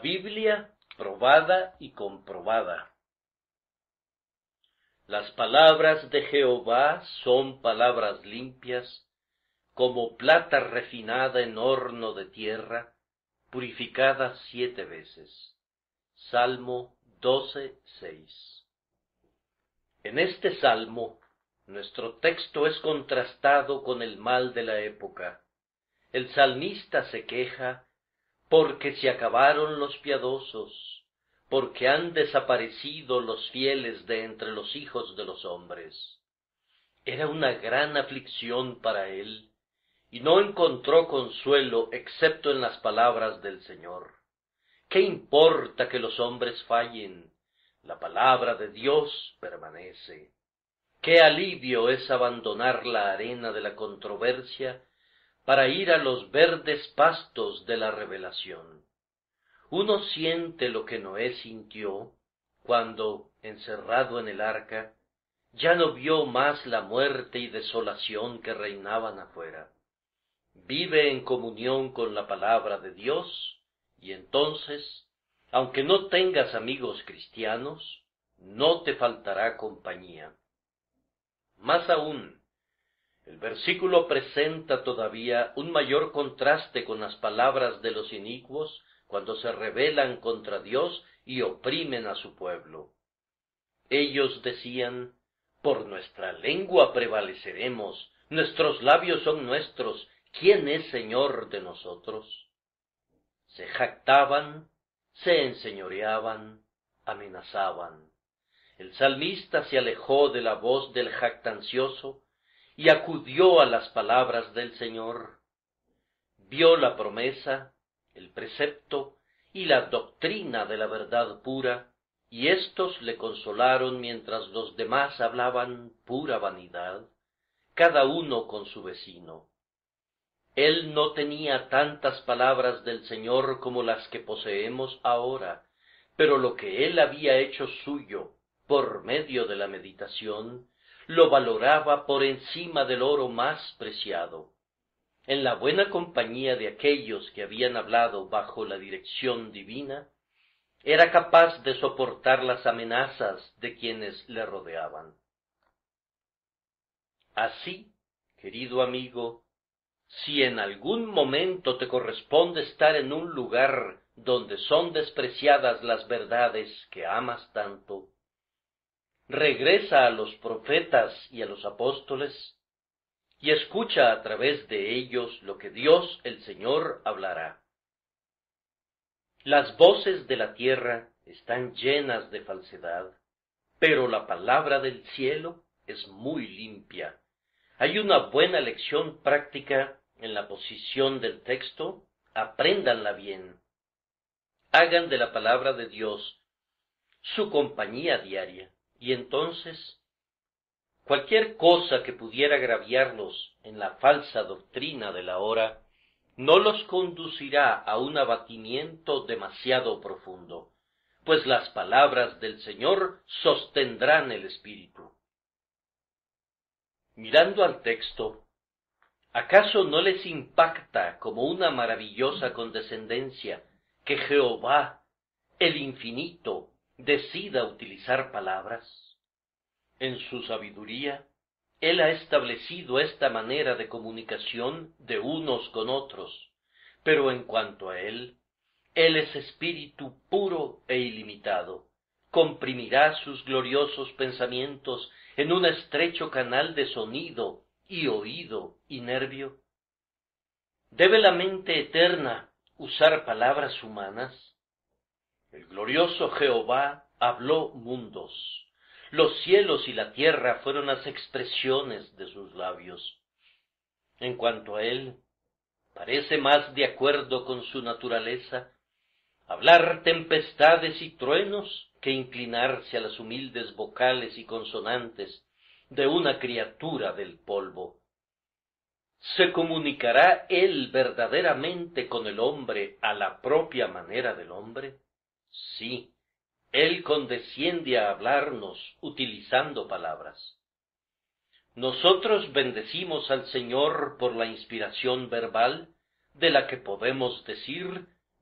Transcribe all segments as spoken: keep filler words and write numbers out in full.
Biblia probada y comprobada. Las palabras de Jehová son palabras limpias, como plata refinada en horno de tierra, purificada siete veces. Salmo doce, seis. En este salmo, nuestro texto es contrastado con el mal de la época. El salmista se queja porque se acabaron los piadosos, porque han desaparecido los fieles de entre los hijos de los hombres. Era una gran aflicción para él, y no encontró consuelo excepto en las palabras del Señor. ¿Qué importa que los hombres fallen? La palabra de Dios permanece. Qué alivio es abandonar la arena de la controversia para ir a los verdes pastos de la revelación. Uno siente lo que Noé sintió cuando, encerrado en el arca, ya no vio más la muerte y desolación que reinaban afuera. Vive en comunión con la palabra de Dios, y entonces, aunque no tengas amigos cristianos, no te faltará compañía. Más aún, el versículo presenta todavía un mayor contraste con las palabras de los inicuos cuando se rebelan contra Dios y oprimen a su pueblo. Ellos decían: por nuestra lengua prevaleceremos, nuestros labios son nuestros, ¿quién es Señor de nosotros? Se jactaban, se enseñoreaban, amenazaban. El salmista se alejó de la voz del jactancioso y acudió a las palabras del Señor. Vio la promesa, el precepto y la doctrina de la verdad pura, y éstos le consolaron mientras los demás hablaban pura vanidad, cada uno con su vecino. Él no tenía tantas palabras del Señor como las que poseemos ahora, pero lo que él había hecho suyo por medio de la meditación, lo valoraba por encima del oro más preciado. En la buena compañía de aquellos que habían hablado bajo la dirección divina, era capaz de soportar las amenazas de quienes le rodeaban. Así, querido amigo, si en algún momento te corresponde estar en un lugar donde son despreciadas las verdades que amas tanto, regresa a los profetas y a los apóstoles, y escucha a través de ellos lo que Dios el Señor hablará. Las voces de la tierra están llenas de falsedad, pero la palabra del cielo es muy limpia. Hay una buena lección práctica en la posición del texto, apréndanla bien. Hagan de la palabra de Dios su compañía diaria, y entonces cualquier cosa que pudiera agraviarlos en la falsa doctrina de la hora, no los conducirá a un abatimiento demasiado profundo, pues las palabras del Señor sostendrán el espíritu. Mirando al texto, ¿acaso no les impacta como una maravillosa condescendencia que Jehová, el infinito, decida utilizar palabras? En su sabiduría, Él ha establecido esta manera de comunicación de unos con otros, pero en cuanto a Él, Él es espíritu puro e ilimitado. Comprimirá sus gloriosos pensamientos en un estrecho canal de sonido y oído y nervio. ¿Debe la mente eterna usar palabras humanas? El glorioso Jehová habló mundos. Los cielos y la tierra fueron las expresiones de sus labios. En cuanto a él, parece más de acuerdo con su naturaleza hablar tempestades y truenos que inclinarse a las humildes vocales y consonantes de una criatura del polvo. ¿Se comunicará él verdaderamente con el hombre a la propia manera del hombre? Sí. Él condesciende a hablarnos utilizando palabras. Nosotros bendecimos al Señor por la inspiración verbal, de la que podemos decir: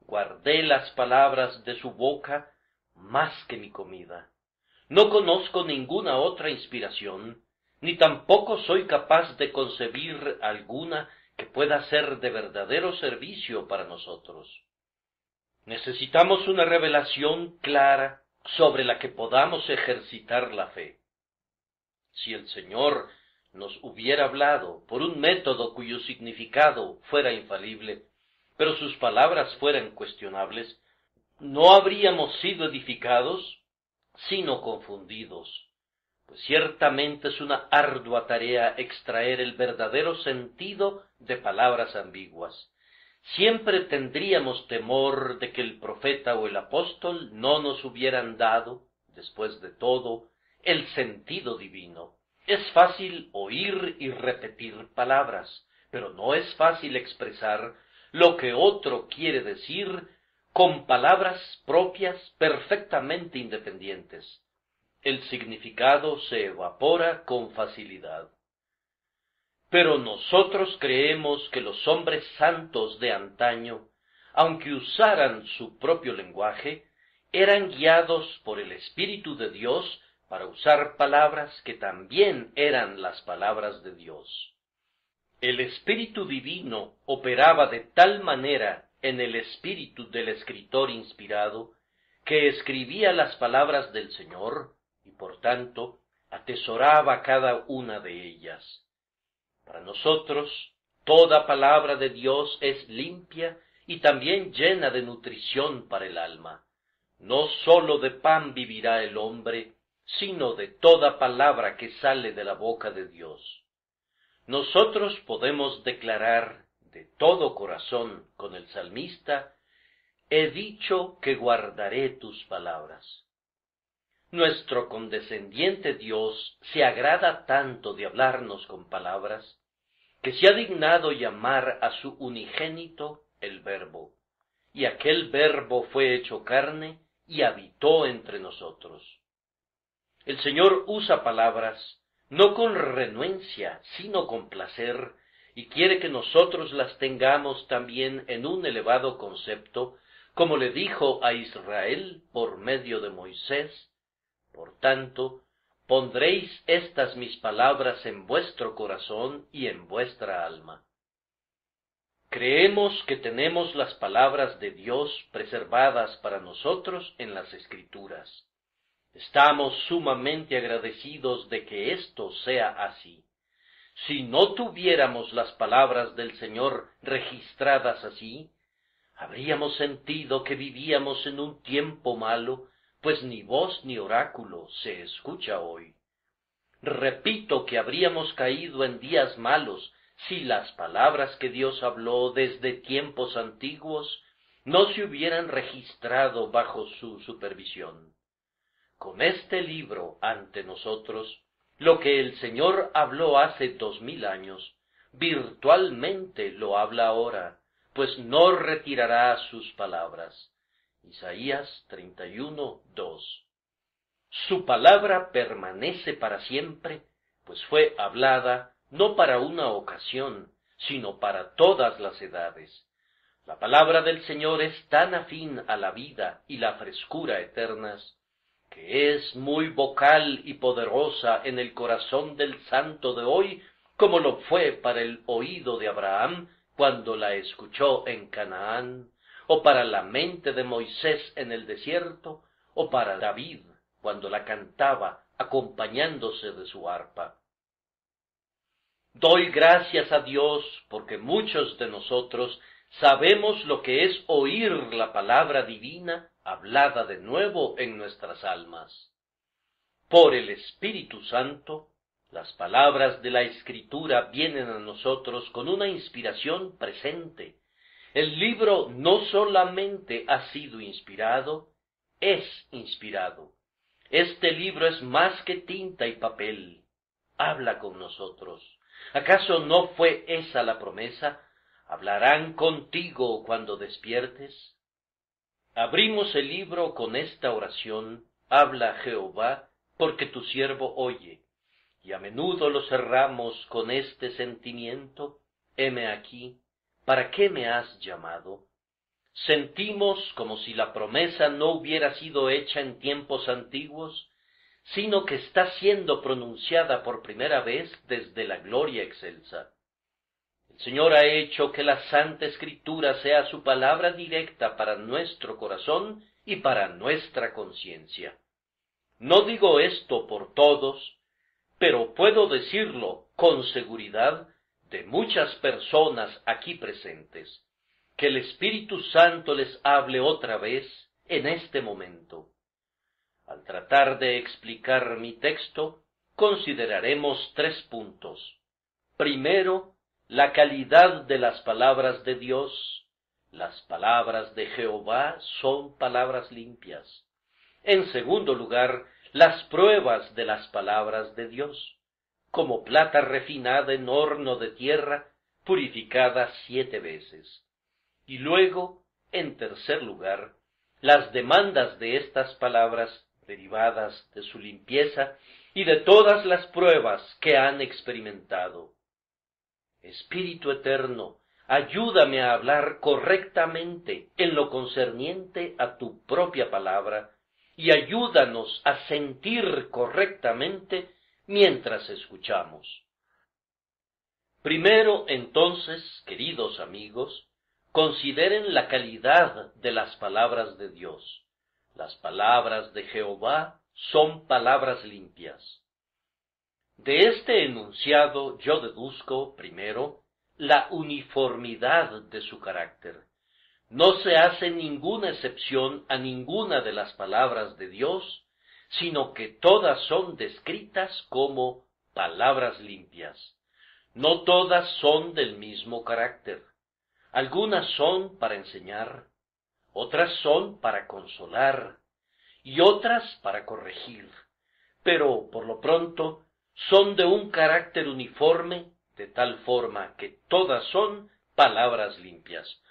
guardé las palabras de su boca más que mi comida. No conozco ninguna otra inspiración, ni tampoco soy capaz de concebir alguna que pueda ser de verdadero servicio para nosotros. Necesitamos una revelación clara sobre la que podamos ejercitar la fe. Si el Señor nos hubiera hablado por un método cuyo significado fuera infalible, pero sus palabras fueran cuestionables, no habríamos sido edificados, sino confundidos, pues ciertamente es una ardua tarea extraer el verdadero sentido de palabras ambiguas. Siempre tendríamos temor de que el profeta o el apóstol no nos hubieran dado, después de todo, el sentido divino. Es fácil oír y repetir palabras, pero no es fácil expresar lo que otro quiere decir con palabras propias perfectamente independientes. El significado se evapora con facilidad. Pero nosotros creemos que los hombres santos de antaño, aunque usaran su propio lenguaje, eran guiados por el Espíritu de Dios para usar palabras que también eran las palabras de Dios. El Espíritu Divino operaba de tal manera en el espíritu del escritor inspirado, que escribía las palabras del Señor, y por tanto atesoraba cada una de ellas. Para nosotros, toda palabra de Dios es limpia y también llena de nutrición para el alma. No sólo de pan vivirá el hombre, sino de toda palabra que sale de la boca de Dios. Nosotros podemos declarar de todo corazón con el salmista: he dicho que guardaré tus palabras. Nuestro condescendiente Dios se agrada tanto de hablarnos con palabras, que se ha dignado llamar a su unigénito el Verbo, y aquel Verbo fue hecho carne y habitó entre nosotros. El Señor usa palabras no con renuencia, sino con placer, y quiere que nosotros las tengamos también en un elevado concepto, como le dijo a Israel por medio de Moisés: por tanto, pondréis estas mis palabras en vuestro corazón y en vuestra alma. Creemos que tenemos las palabras de Dios preservadas para nosotros en las Escrituras. Estamos sumamente agradecidos de que esto sea así. Si no tuviéramos las palabras del Señor registradas así, habríamos sentido que vivíamos en un tiempo malo, pues ni voz ni oráculo se escucha hoy. Repito que habríamos caído en días malos si las palabras que Dios habló desde tiempos antiguos no se hubieran registrado bajo su supervisión. Con este libro ante nosotros, lo que el Señor habló hace dos mil años, virtualmente lo habla ahora, pues no retirará sus palabras. Isaías treinta y uno, dos. Su palabra permanece para siempre, pues fue hablada no para una ocasión, sino para todas las edades. La palabra del Señor es tan afín a la vida y la frescura eternas, que es muy vocal y poderosa en el corazón del santo de hoy, como lo fue para el oído de Abraham cuando la escuchó en Canaán, o para la mente de Moisés en el desierto, o para David cuando la cantaba acompañándose de su arpa. Doy gracias a Dios porque muchos de nosotros sabemos lo que es oír la palabra divina hablada de nuevo en nuestras almas. Por el Espíritu Santo, las palabras de la Escritura vienen a nosotros con una inspiración presente. El libro no solamente ha sido inspirado, es inspirado. Este libro es más que tinta y papel. Habla con nosotros. ¿Acaso no fue esa la promesa? ¿Hablarán contigo cuando despiertes? Abrimos el libro con esta oración: habla Jehová, porque tu siervo oye. Y a menudo lo cerramos con este sentimiento: heme aquí, ¿para qué me has llamado? Sentimos como si la promesa no hubiera sido hecha en tiempos antiguos, sino que está siendo pronunciada por primera vez desde la gloria excelsa. El Señor ha hecho que la Santa Escritura sea su palabra directa para nuestro corazón y para nuestra conciencia. No digo esto por todos, pero puedo decirlo con seguridad de muchas personas aquí presentes, que el Espíritu Santo les hable otra vez en este momento. Al tratar de explicar mi texto, consideraremos tres puntos. Primero, la calidad de las palabras de Dios. Las palabras de Jehová son palabras limpias. En segundo lugar, las pruebas de las palabras de Dios, como plata refinada en horno de tierra, purificada siete veces. Y luego, en tercer lugar, las demandas de estas palabras derivadas de su limpieza y de todas las pruebas que han experimentado. Espíritu eterno, ayúdame a hablar correctamente en lo concerniente a tu propia palabra y ayúdanos a sentir correctamente mientras escuchamos. Primero, entonces, queridos amigos, consideren la calidad de las palabras de Dios. Las palabras de Jehová son palabras limpias. De este enunciado yo deduzco, primero, la uniformidad de su carácter. No se hace ninguna excepción a ninguna de las palabras de Dios, sino que todas son descritas como palabras limpias. No todas son del mismo carácter. Algunas son para enseñar, otras son para consolar, y otras para corregir, pero por lo pronto son de un carácter uniforme, de tal forma que todas son palabras limpias.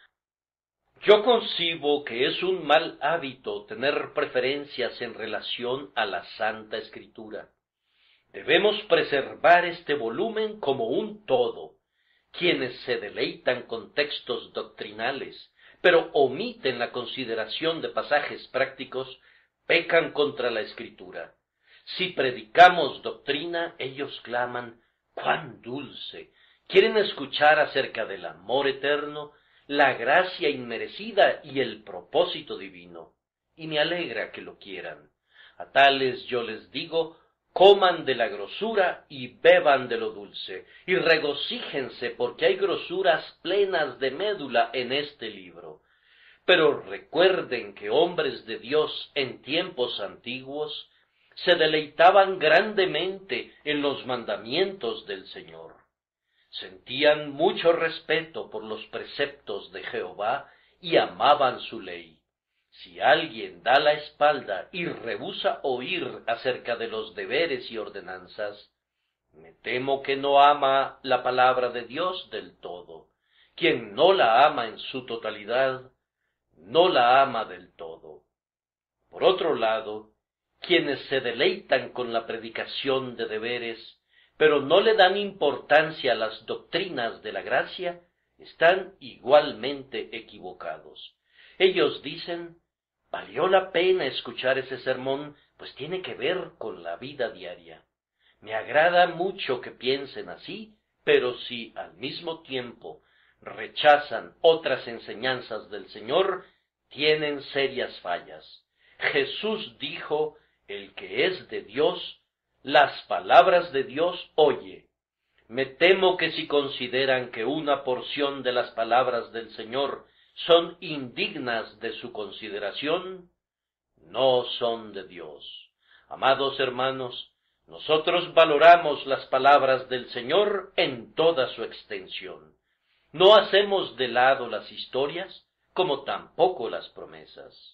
Yo concibo que es un mal hábito tener preferencias en relación a la Santa Escritura. Debemos preservar este volumen como un todo. Quienes se deleitan con textos doctrinales, pero omiten la consideración de pasajes prácticos, pecan contra la Escritura. Si predicamos doctrina, ellos claman, ¡cuán dulce! Quieren escuchar acerca del amor eterno, la gracia inmerecida y el propósito divino. Y me alegra que lo quieran. A tales yo les digo, coman de la grosura y beban de lo dulce, y regocíjense porque hay grosuras plenas de médula en este libro. Pero recuerden que hombres de Dios en tiempos antiguos se deleitaban grandemente en los mandamientos del Señor. Sentían mucho respeto por los preceptos de Jehová y amaban su ley. Si alguien da la espalda y rehúsa oír acerca de los deberes y ordenanzas, me temo que no ama la palabra de Dios del todo. Quien no la ama en su totalidad, no la ama del todo. Por otro lado, quienes se deleitan con la predicación de deberes, pero no le dan importancia a las doctrinas de la gracia, están igualmente equivocados. Ellos dicen, valió la pena escuchar ese sermón, pues tiene que ver con la vida diaria. Me agrada mucho que piensen así, pero si al mismo tiempo rechazan otras enseñanzas del Señor, tienen serias fallas. Jesús dijo, el que es de Dios, las palabras de Dios oye. Me temo que si consideran que una porción de las palabras del Señor son indignas de su consideración, no son de Dios. Amados hermanos, nosotros valoramos las palabras del Señor en toda su extensión. No hacemos de lado las historias, como tampoco las promesas.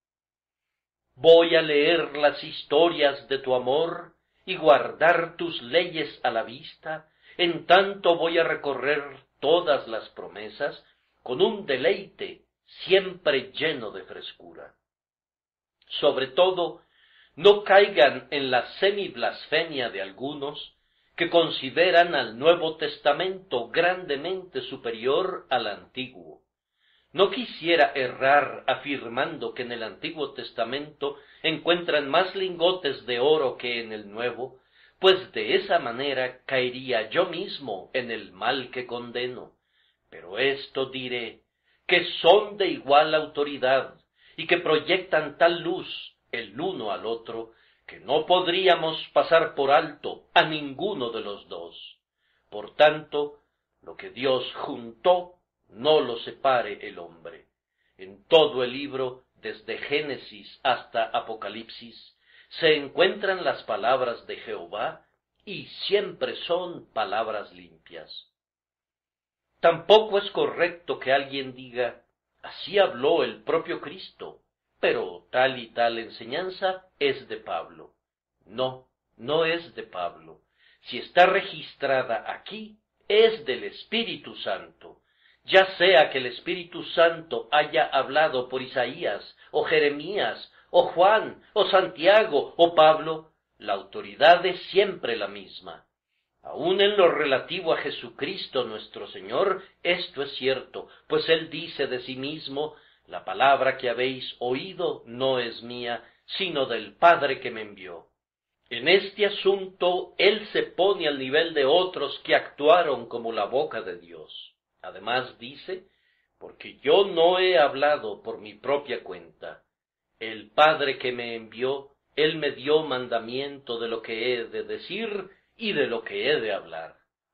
Voy a leer las historias de tu amor y guardar tus leyes a la vista, en tanto voy a recorrer todas las promesas con un deleite siempre lleno de frescura. Sobre todo, no caigan en la semiblasfemia de algunos que consideran al Nuevo Testamento grandemente superior al Antiguo. No quisiera errar afirmando que en el Antiguo Testamento encuentran más lingotes de oro que en el Nuevo, pues de esa manera caería yo mismo en el mal que condeno. Pero esto diré, que son de igual autoridad y que proyectan tal luz el uno al otro, que no podríamos pasar por alto a ninguno de los dos. Por tanto, lo que Dios juntó, no lo separe el hombre. En todo el libro, desde Génesis hasta Apocalipsis, se encuentran las palabras de Jehová, y siempre son palabras limpias. Tampoco es correcto que alguien diga, así habló el propio Cristo, pero tal y tal enseñanza es de Pablo. No, no es de Pablo. Si está registrada aquí, es del Espíritu Santo. Ya sea que el Espíritu Santo haya hablado por Isaías, o Jeremías, o Juan, o Santiago, o Pablo, la autoridad es siempre la misma. Aun en lo relativo a Jesucristo nuestro Señor, esto es cierto, pues Él dice de sí mismo, la palabra que habéis oído no es mía, sino del Padre que me envió. En este asunto, Él se pone al nivel de otros que actuaron como la boca de Dios. Además dice, porque yo no he hablado por mi propia cuenta. El Padre que me envió, Él me dio mandamiento de lo que he de decir y de lo que he de hablar.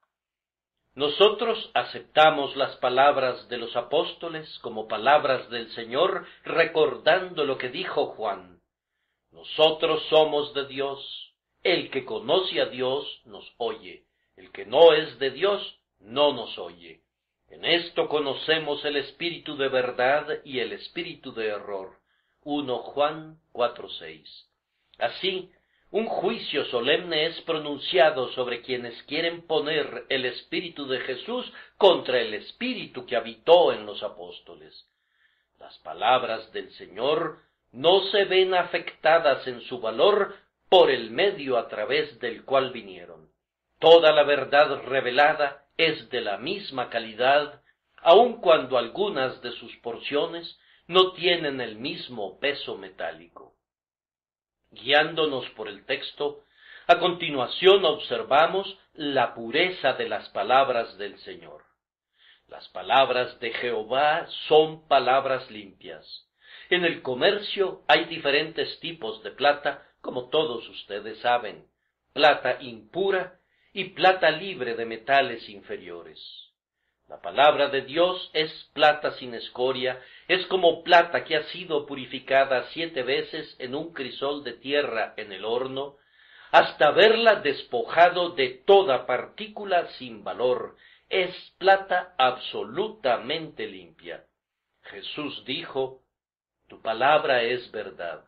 Nosotros aceptamos las palabras de los apóstoles como palabras del Señor, recordando lo que dijo Juan. Nosotros somos de Dios. El que conoce a Dios nos oye. El que no es de Dios no nos oye. En esto conocemos el espíritu de verdad y el espíritu de error. primero Juan cuatro seis. Así, un juicio solemne es pronunciado sobre quienes quieren poner el espíritu de Jesús contra el espíritu que habitó en los apóstoles. Las palabras del Señor no se ven afectadas en su valor por el medio a través del cual vinieron. Toda la verdad revelada es de la misma calidad, aun cuando algunas de sus porciones no tienen el mismo peso metálico. Guiándonos por el texto, a continuación observamos la pureza de las palabras del Señor. Las palabras de Jehová son palabras limpias. En el comercio hay diferentes tipos de plata, como todos ustedes saben, plata impura y plata libre de metales inferiores. La palabra de Dios es plata sin escoria, es como plata que ha sido purificada siete veces en un crisol de tierra en el horno, hasta haberla despojado de toda partícula sin valor. Es plata absolutamente limpia. Jesús dijo, tu palabra es verdad.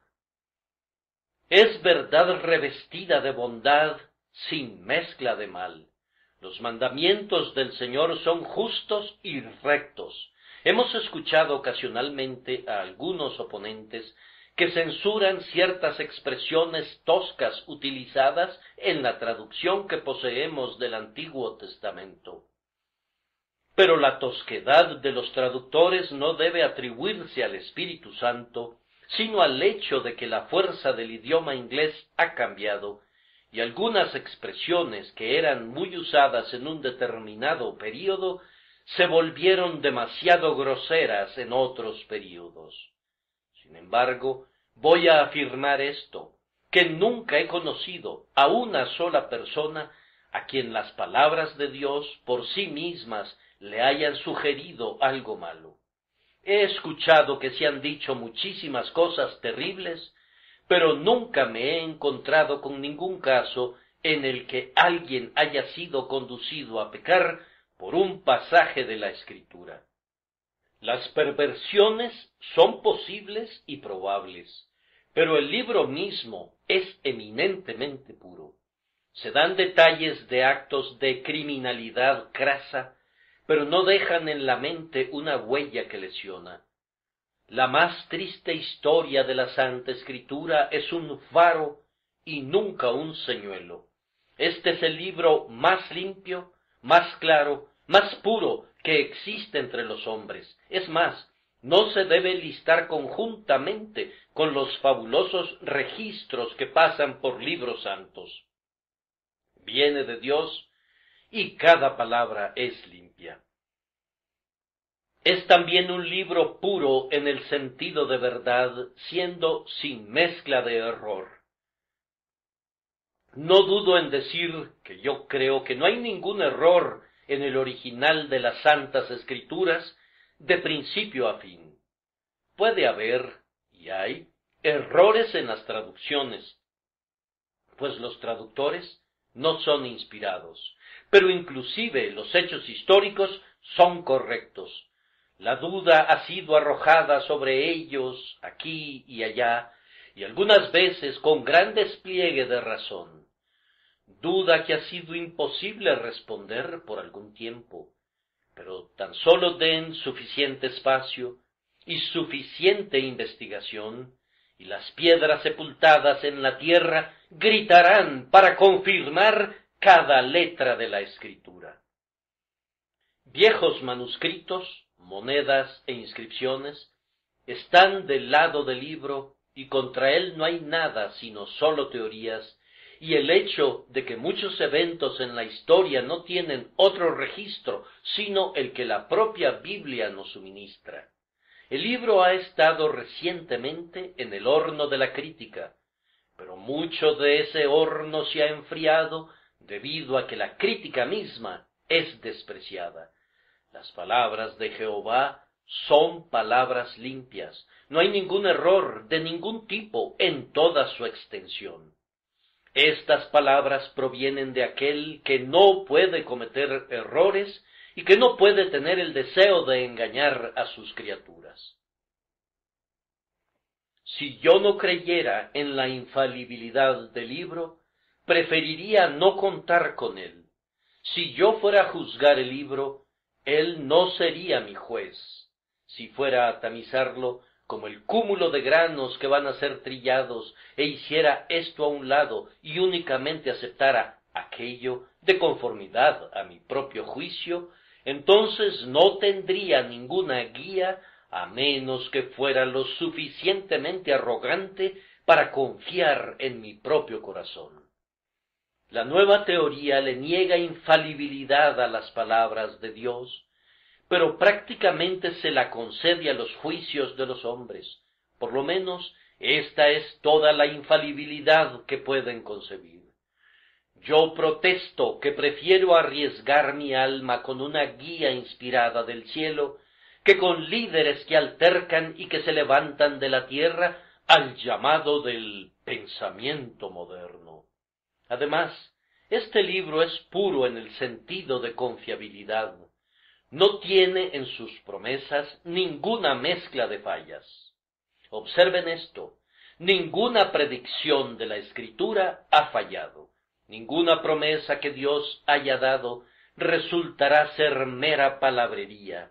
Es verdad revestida de bondad, sin mezcla de mal. Los mandamientos del Señor son justos y rectos. Hemos escuchado ocasionalmente a algunos oponentes que censuran ciertas expresiones toscas utilizadas en la traducción que poseemos del Antiguo Testamento. Pero la tosquedad de los traductores no debe atribuirse al Espíritu Santo, sino al hecho de que la fuerza del idioma inglés ha cambiado, y algunas expresiones que eran muy usadas en un determinado período se volvieron demasiado groseras en otros períodos. Sin embargo, voy a afirmar esto, que nunca he conocido a una sola persona a quien las palabras de Dios por sí mismas le hayan sugerido algo malo. He escuchado que se han dicho muchísimas cosas terribles, pero nunca me he encontrado con ningún caso en el que alguien haya sido conducido a pecar por un pasaje de la Escritura. Las perversiones son posibles y probables, pero el libro mismo es eminentemente puro. Se dan detalles de actos de criminalidad crasa, pero no dejan en la mente una huella que lesiona. La más triste historia de la Santa Escritura es un faro y nunca un señuelo. Este es el libro más limpio, más claro, más puro que existe entre los hombres. Es más, no se debe listar conjuntamente con los fabulosos registros que pasan por libros santos. Viene de Dios y cada palabra es limpia. Es también un libro puro en el sentido de verdad, siendo sin mezcla de error. No dudo en decir que yo creo que no hay ningún error en el original de las Santas Escrituras, de principio a fin. Puede haber, y hay, errores en las traducciones, pues los traductores no son inspirados, pero inclusive los hechos históricos son correctos. La duda ha sido arrojada sobre ellos aquí y allá, y algunas veces con gran despliegue de razón. Duda que ha sido imposible responder por algún tiempo, pero tan solo den suficiente espacio y suficiente investigación, y las piedras sepultadas en la tierra gritarán para confirmar cada letra de la Escritura. Viejos manuscritos, monedas e inscripciones están del lado del libro, y contra él no hay nada sino solo teorías, y el hecho de que muchos eventos en la historia no tienen otro registro sino el que la propia Biblia nos suministra. El libro ha estado recientemente en el horno de la crítica, pero mucho de ese horno se ha enfriado debido a que la crítica misma es despreciada. Las palabras de Jehová son palabras limpias, no hay ningún error de ningún tipo en toda su extensión. Estas palabras provienen de aquel que no puede cometer errores y que no puede tener el deseo de engañar a sus criaturas. Si yo no creyera en la infalibilidad del libro, preferiría no contar con él. Si yo fuera a juzgar el libro, él no sería mi juez. Si fuera a tamizarlo como el cúmulo de granos que van a ser trillados, e hiciera esto a un lado y únicamente aceptara aquello de conformidad a mi propio juicio, entonces no tendría ninguna guía a menos que fuera lo suficientemente arrogante para confiar en mi propio corazón. La nueva teoría le niega infalibilidad a las palabras de Dios, pero prácticamente se la concede a los juicios de los hombres. Por lo menos, esta es toda la infalibilidad que pueden concebir. Yo protesto que prefiero arriesgar mi alma con una guía inspirada del cielo, que con líderes que altercan y que se levantan de la tierra al llamado del pensamiento moderno. Además, este libro es puro en el sentido de confiabilidad. No tiene en sus promesas ninguna mezcla de fallas. Observen esto, ninguna predicción de la Escritura ha fallado. Ninguna promesa que Dios haya dado resultará ser mera palabrería.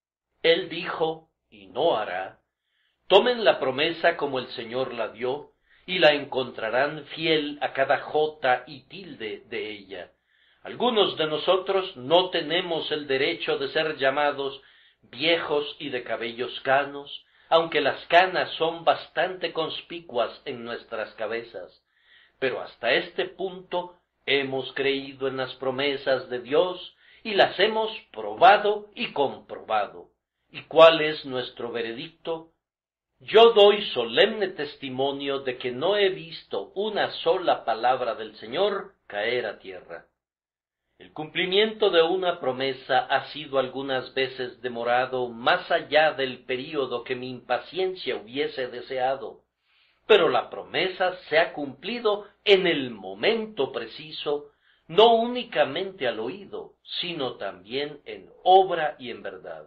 Él dijo, y no hará. Tomen la promesa como el Señor la dio, y la encontrarán fiel a cada jota y tilde de ella. Algunos de nosotros no tenemos el derecho de ser llamados viejos y de cabellos canos, aunque las canas son bastante conspicuas en nuestras cabezas. Pero hasta este punto hemos creído en las promesas de Dios y las hemos probado y comprobado. ¿Y cuál es nuestro veredicto? Yo doy solemne testimonio de que no he visto una sola palabra del Señor caer a tierra. El cumplimiento de una promesa ha sido algunas veces demorado más allá del período que mi impaciencia hubiese deseado, pero la promesa se ha cumplido en el momento preciso, no únicamente al oído, sino también en obra y en verdad.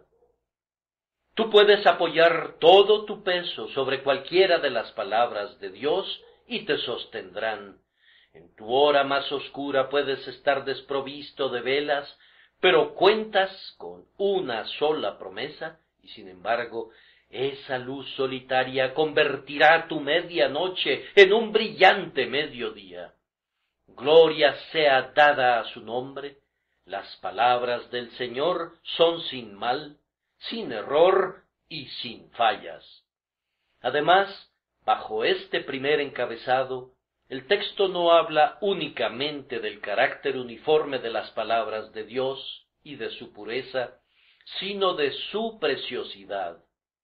Tú puedes apoyar todo tu peso sobre cualquiera de las palabras de Dios y te sostendrán. En tu hora más oscura puedes estar desprovisto de velas, pero cuentas con una sola promesa, y sin embargo, esa luz solitaria convertirá tu medianoche en un brillante mediodía. Gloria sea dada a su nombre. Las palabras del Señor son sin mal, sin error y sin fallas. Además, bajo este primer encabezado, el texto no habla únicamente del carácter uniforme de las palabras de Dios y de su pureza, sino de su preciosidad.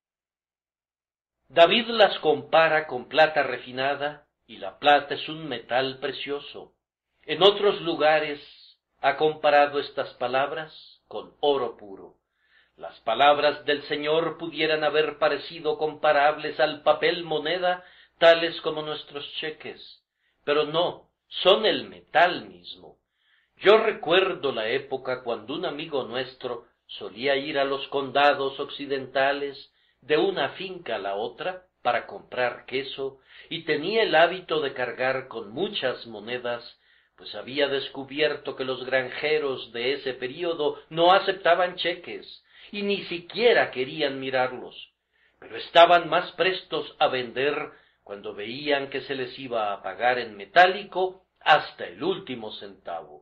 David las compara con plata refinada, y la plata es un metal precioso. En otros lugares ha comparado estas palabras con oro puro. Las palabras del Señor pudieran haber parecido comparables al papel moneda, tales como nuestros cheques, pero no, son el metal mismo. Yo recuerdo la época cuando un amigo nuestro solía ir a los condados occidentales de una finca a la otra para comprar queso, y tenía el hábito de cargar con muchas monedas, pues había descubierto que los granjeros de ese período no aceptaban cheques, y ni siquiera querían mirarlos, pero estaban más prestos a vender cuando veían que se les iba a pagar en metálico hasta el último centavo.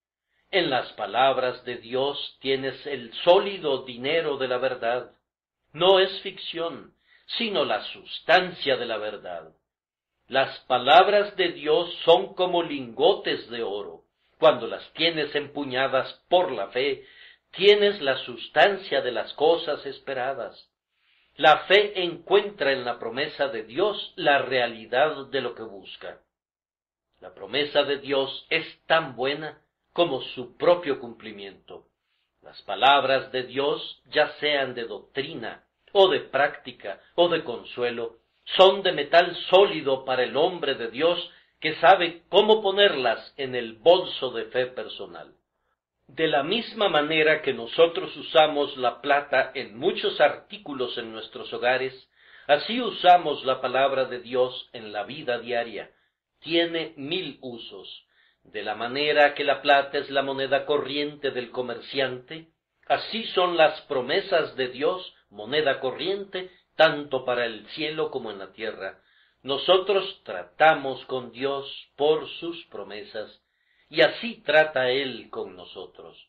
En las palabras de Dios tienes el sólido dinero de la verdad. No es ficción, sino la sustancia de la verdad. Las palabras de Dios son como lingotes de oro. Cuando las tienes empuñadas por la fe, tienes la sustancia de las cosas esperadas. La fe encuentra en la promesa de Dios la realidad de lo que busca. La promesa de Dios es tan buena como su propio cumplimiento. Las palabras de Dios, ya sean de doctrina, o de práctica, o de consuelo, son de metal sólido para el hombre de Dios que sabe cómo ponerlas en el bolso de fe personal. De la misma manera que nosotros usamos la plata en muchos artículos en nuestros hogares, así usamos la palabra de Dios en la vida diaria. Tiene mil usos. De la manera que la plata es la moneda corriente del comerciante, así son las promesas de Dios moneda corriente tanto para el cielo como en la tierra. Nosotros tratamos con Dios por sus promesas, y así trata Él con nosotros.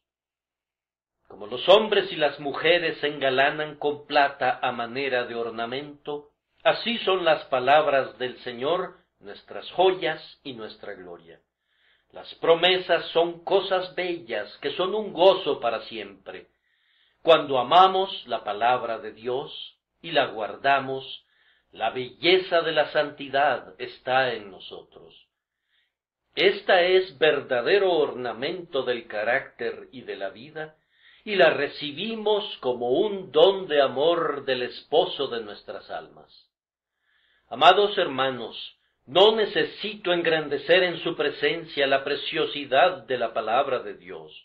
Como los hombres y las mujeres se engalanan con plata a manera de ornamento, así son las palabras del Señor nuestras joyas y nuestra gloria. Las promesas son cosas bellas que son un gozo para siempre. Cuando amamos la palabra de Dios y la guardamos, la belleza de la santidad está en nosotros. Esta es verdadero ornamento del carácter y de la vida, y la recibimos como un don de amor del esposo de nuestras almas. Amados hermanos, no necesito engrandecer en su presencia la preciosidad de la palabra de Dios.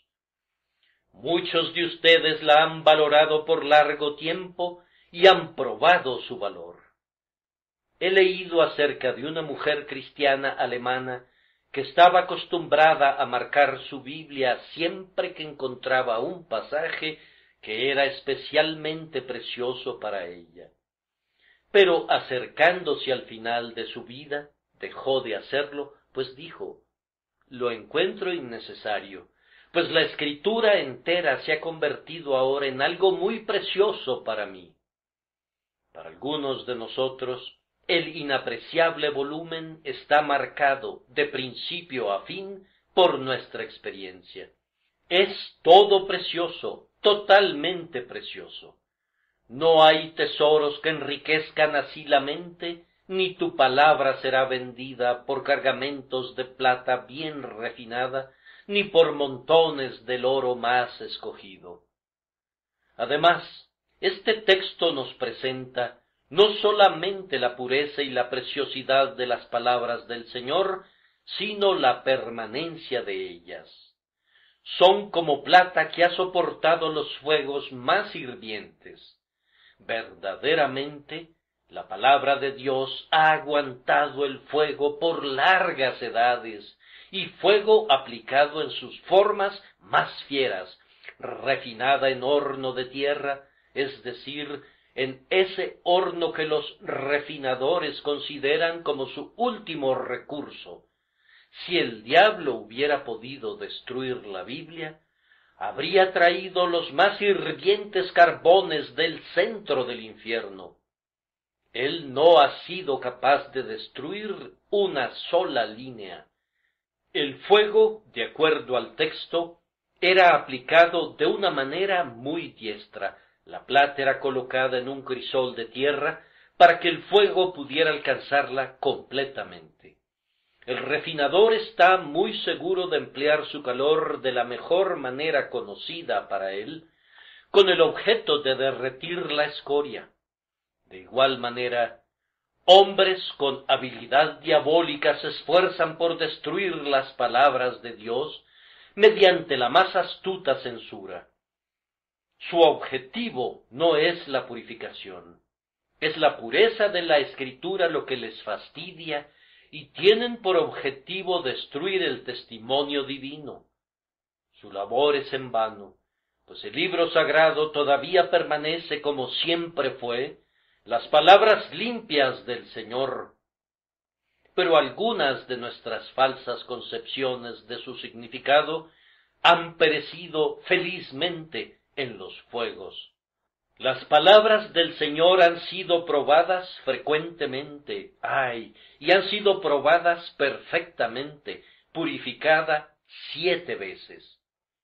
Muchos de ustedes la han valorado por largo tiempo y han probado su valor. He leído acerca de una mujer cristiana alemana que estaba acostumbrada a marcar su Biblia siempre que encontraba un pasaje que era especialmente precioso para ella. Pero acercándose al final de su vida, dejó de hacerlo, pues dijo, lo encuentro innecesario, pues la Escritura entera se ha convertido ahora en algo muy precioso para mí. Para algunos de nosotros, el inapreciable volumen está marcado de principio a fin por nuestra experiencia. Es todo precioso, totalmente precioso. No hay tesoros que enriquezcan así la mente, ni tu palabra será vendida por cargamentos de plata bien refinada, ni por montones del oro más escogido. Además, este texto nos presenta no solamente la pureza y la preciosidad de las palabras del Señor, sino la permanencia de ellas. Son como plata que ha soportado los fuegos más hirvientes. Verdaderamente, la palabra de Dios ha aguantado el fuego por largas edades, y fuego aplicado en sus formas más fieras, refinada en horno de tierra, es decir, en ese horno que los refinadores consideran como su último recurso. Si el diablo hubiera podido destruir la Biblia, habría traído los más hirvientes carbones del centro del infierno. Él no ha sido capaz de destruir una sola línea. El fuego, de acuerdo al texto, era aplicado de una manera muy diestra. La plata era colocada en un crisol de tierra para que el fuego pudiera alcanzarla completamente. El refinador está muy seguro de emplear su calor de la mejor manera conocida para él, con el objeto de derretir la escoria. De igual manera, hombres con habilidad diabólica se esfuerzan por destruir las palabras de Dios mediante la más astuta censura. Su objetivo no es la purificación, es la pureza de la Escritura lo que les fastidia, y tienen por objetivo destruir el testimonio divino. Su labor es en vano, pues el libro sagrado todavía permanece como siempre fue, las palabras limpias del Señor. Pero algunas de nuestras falsas concepciones de su significado han perecido felizmente en los fuegos. Las palabras del Señor han sido probadas frecuentemente, ay, y han sido probadas perfectamente, purificada siete veces.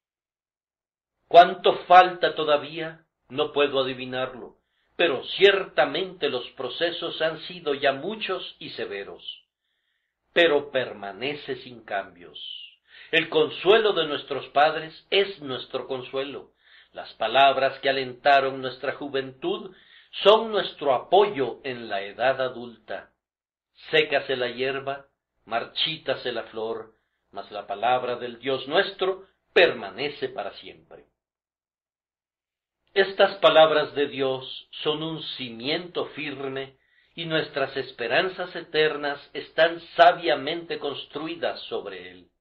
¿Cuánto falta todavía? No puedo adivinarlo, pero ciertamente los procesos han sido ya muchos y severos. Pero permanece sin cambios. El consuelo de nuestros padres es nuestro consuelo. Las palabras que alentaron nuestra juventud son nuestro apoyo en la edad adulta. Sécase la hierba, marchítase la flor, mas la palabra del Dios nuestro permanece para siempre. Estas palabras de Dios son un cimiento firme y nuestras esperanzas eternas están sabiamente construidas sobre él.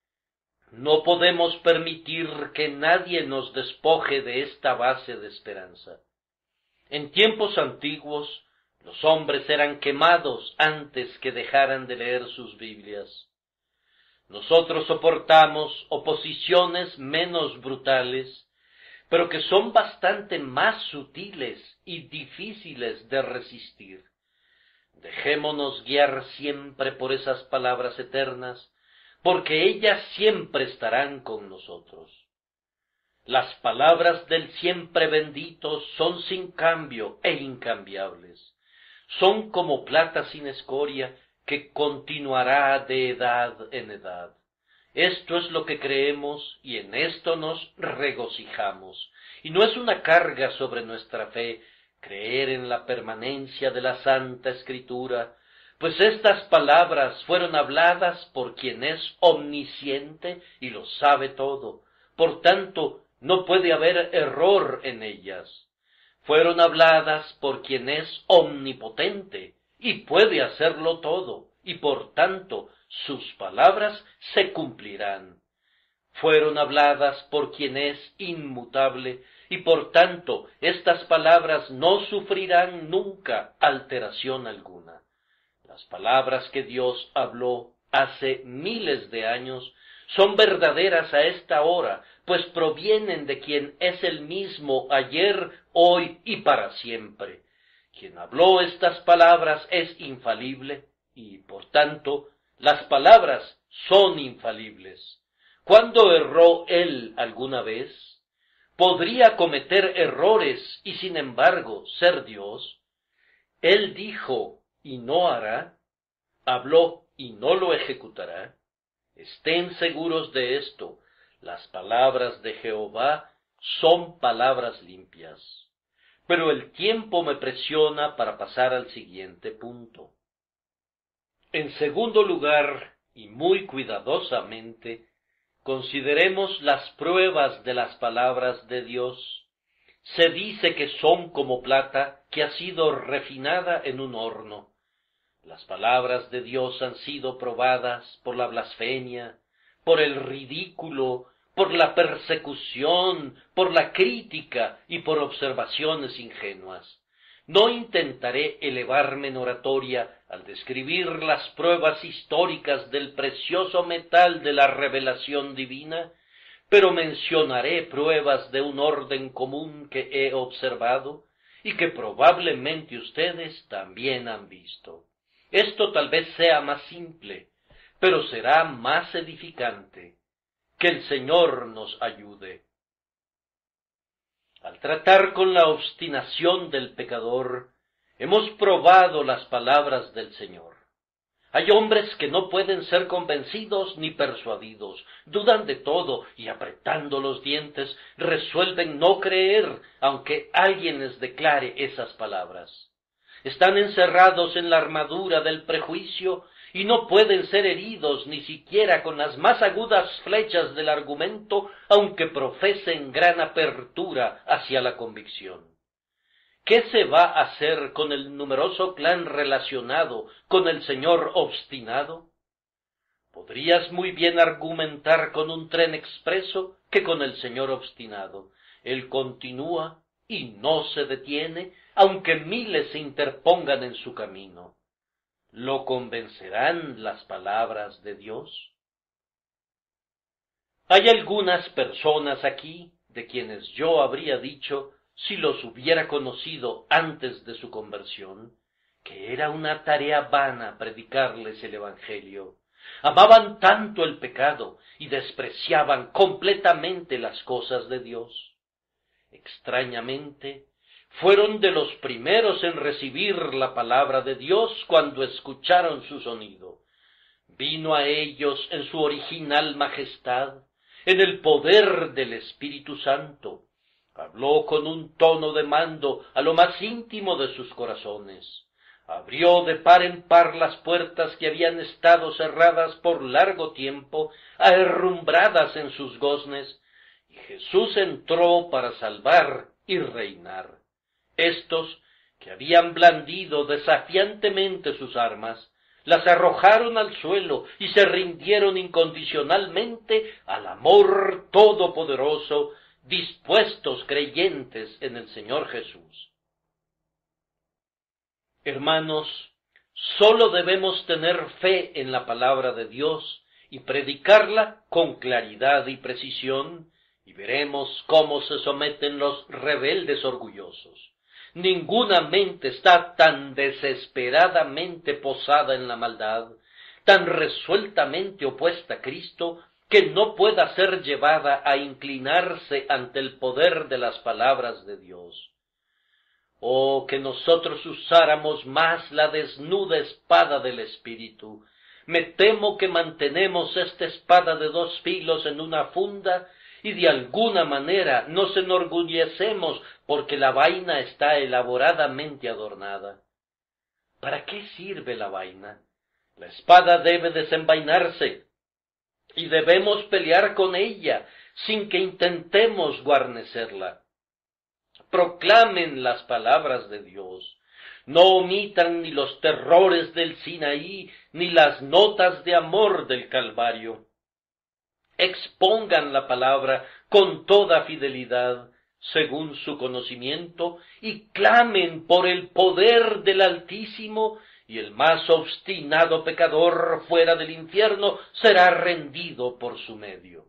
No podemos permitir que nadie nos despoje de esta base de esperanza. En tiempos antiguos, los hombres eran quemados antes que dejaran de leer sus Biblias. Nosotros soportamos oposiciones menos brutales, pero que son bastante más sutiles y difíciles de resistir. Dejémonos guiar siempre por esas palabras eternas, porque ellas siempre estarán con nosotros. Las palabras del siempre bendito son sin cambio e incambiables. Son como plata sin escoria que continuará de edad en edad. Esto es lo que creemos y en esto nos regocijamos. Y no es una carga sobre nuestra fe creer en la permanencia de la Santa Escritura, pues estas palabras fueron habladas por quien es omnisciente y lo sabe todo. Por tanto, no puede haber error en ellas. Fueron habladas por quien es omnipotente y puede hacerlo todo, y por tanto sus palabras se cumplirán. Fueron habladas por quien es inmutable, y por tanto estas palabras no sufrirán nunca alteración alguna. Las palabras que Dios habló hace miles de años son verdaderas a esta hora, pues provienen de quien es el mismo ayer, hoy y para siempre. Quien habló estas palabras es infalible y, por tanto, las palabras son infalibles. ¿Cuándo erró él alguna vez? ¿Podría cometer errores y, sin embargo, ser Dios? Él dijo y no hará, habló y no lo ejecutará. Estén seguros de esto, las palabras de Jehová son palabras limpias. Pero el tiempo me presiona para pasar al siguiente punto. En segundo lugar, y muy cuidadosamente, consideremos las pruebas de las palabras de Dios. Se dice que son como plata que ha sido refinada en un horno. Las palabras de Dios han sido probadas por la blasfemia, por el ridículo, por la persecución, por la crítica y por observaciones ingenuas. No intentaré elevarme en oratoria al describir las pruebas históricas del precioso metal de la revelación divina, pero mencionaré pruebas de un orden común que he observado y que probablemente ustedes también han visto. Esto tal vez sea más simple, pero será más edificante. Que el Señor nos ayude. Al tratar con la obstinación del pecador, hemos probado las palabras del Señor. Hay hombres que no pueden ser convencidos ni persuadidos, dudan de todo y apretando los dientes resuelven no creer, aunque alguien les declare esas palabras. Están encerrados en la armadura del prejuicio y no pueden ser heridos ni siquiera con las más agudas flechas del argumento, aunque profesen gran apertura hacia la convicción. ¿Qué se va a hacer con el numeroso clan relacionado con el señor obstinado? Podrías muy bien argumentar con un tren expreso que con el señor obstinado. Él continúa y no se detiene, aunque miles se interpongan en su camino. ¿Lo convencerán las palabras de Dios? Hay algunas personas aquí de quienes yo habría dicho, si los hubiera conocido antes de su conversión, que era una tarea vana predicarles el Evangelio. Amaban tanto el pecado y despreciaban completamente las cosas de Dios. Extrañamente, fueron de los primeros en recibir la palabra de Dios cuando escucharon su sonido. Vino a ellos en su original majestad, en el poder del Espíritu Santo. Habló con un tono de mando a lo más íntimo de sus corazones. Abrió de par en par las puertas que habían estado cerradas por largo tiempo, aherrumbradas en sus goznes, y Jesús entró para salvar y reinar. Estos, que habían blandido desafiantemente sus armas, las arrojaron al suelo y se rindieron incondicionalmente al amor todopoderoso, dispuestos creyentes en el Señor Jesús. Hermanos, sólo debemos tener fe en la palabra de Dios y predicarla con claridad y precisión, y veremos cómo se someten los rebeldes orgullosos. Ninguna mente está tan desesperadamente posada en la maldad, tan resueltamente opuesta a Cristo, que no pueda ser llevada a inclinarse ante el poder de las palabras de Dios. Oh, que nosotros usáramos más la desnuda espada del Espíritu. Me temo que mantenemos esta espada de dos filos en una funda, y de alguna manera nos enorgullecemos porque la vaina está elaboradamente adornada. ¿Para qué sirve la vaina? La espada debe desenvainarse, y debemos pelear con ella, sin que intentemos guarnecerla. Proclamen las palabras de Dios. No omitan ni los terrores del Sinaí, ni las notas de amor del Calvario. Expongan la palabra con toda fidelidad, según su conocimiento, y clamen por el poder del Altísimo, y el más obstinado pecador fuera del infierno será rendido por su medio.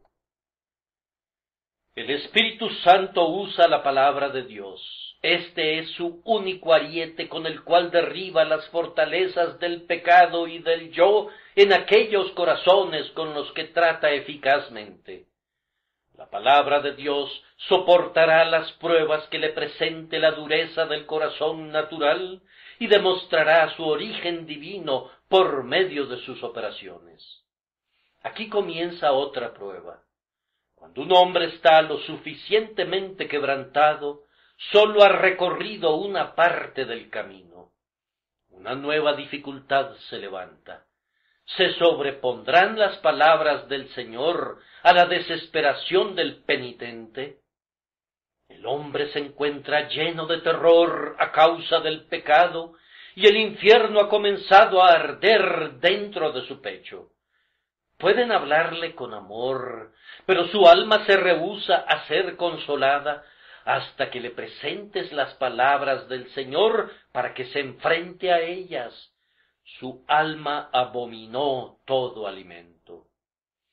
El Espíritu Santo usa la palabra de Dios. Este es su único ariete con el cual derriba las fortalezas del pecado y del yo en aquellos corazones con los que trata eficazmente. La palabra de Dios soportará las pruebas que le presente la dureza del corazón natural y demostrará su origen divino por medio de sus operaciones. Aquí comienza otra prueba. Cuando un hombre está lo suficientemente quebrantado, sólo ha recorrido una parte del camino. Una nueva dificultad se levanta. ¿Se sobrepondrán las palabras del Señor a la desesperación del penitente? El hombre se encuentra lleno de terror a causa del pecado, y el infierno ha comenzado a arder dentro de su pecho. Pueden hablarle con amor, pero su alma se rehúsa a ser consolada hasta que le presentes las palabras del Señor para que se enfrente a ellas. Su alma abominó todo alimento.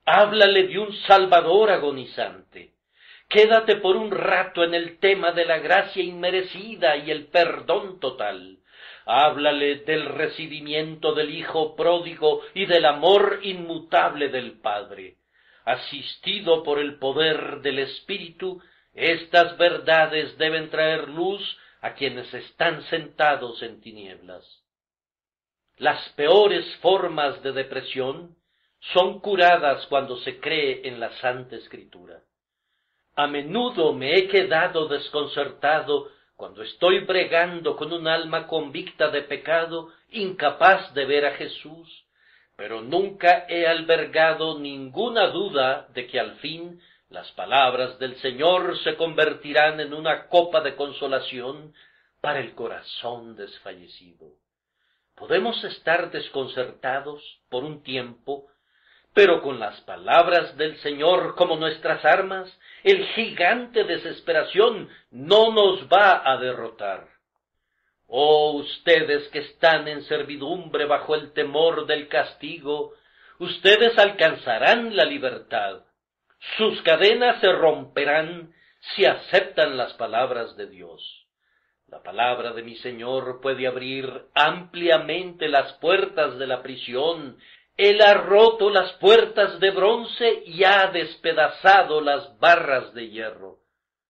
Háblale de un Salvador agonizante. Quédate por un rato en el tema de la gracia inmerecida y el perdón total. Háblale del recibimiento del Hijo pródigo y del amor inmutable del Padre. Asistido por el poder del Espíritu, estas verdades deben traer luz a quienes están sentados en tinieblas. Las peores formas de depresión son curadas cuando se cree en la Santa Escritura. A menudo me he quedado desconcertado cuando estoy bregando con un alma convicta de pecado, incapaz de ver a Jesús, pero nunca he albergado ninguna duda de que al fin las palabras del Señor se convertirán en una copa de consolación para el corazón desfallecido. Podemos estar desconcertados por un tiempo, pero con las palabras del Señor como nuestras armas, el gigante desesperación no nos va a derrotar. Oh, ustedes que están en servidumbre bajo el temor del castigo, ustedes alcanzarán la libertad. Sus cadenas se romperán si aceptan las palabras de Dios. La palabra de mi Señor puede abrir ampliamente las puertas de la prisión. Él ha roto las puertas de bronce y ha despedazado las barras de hierro.